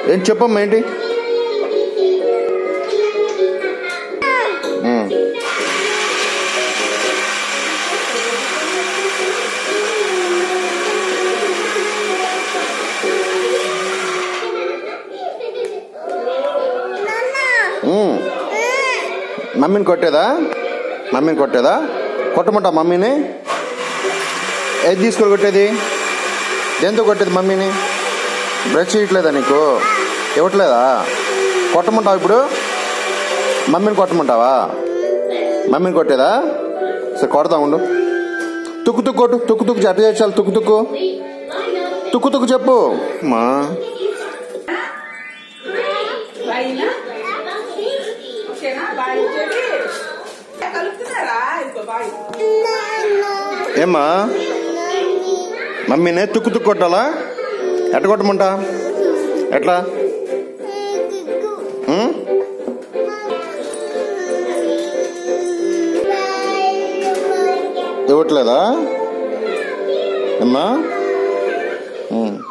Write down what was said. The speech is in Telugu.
ఏం చెప్పమ్మా ఏంటి? మమ్మీని కొట్టేదా? మమ్మీని కొట్టేదా? కొట్టమంటా మమ్మీని? ఏది తీసుకొని కొట్టేది? దేంతో కొట్టేది మమ్మీని? బ్రష్ చేయట్లేదా నీకు? ఇవ్వట్లేదా? కొట్టమంటావా ఇప్పుడు? మమ్మీని కొట్టమంటావా? మమ్మీని కొట్టేదా? సరే కొడతా ఉండు. తుక్కు తుక్కు కొట్టు. తుక్కు తుక్కు అటు చేయాలి. తుక్కు తుక్కు తుక్కు తుక్కు చెప్పు మా. ఏమ్మా మమ్మీనే తుక్కు తుక్కు కొట్టాలా? ఎట్ట కొట్టమంటా? ఎట్లా? ఇవ్వట్లేదా అమ్మా?